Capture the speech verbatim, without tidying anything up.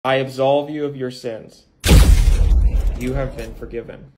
I absolve you of your sins. You have been forgiven.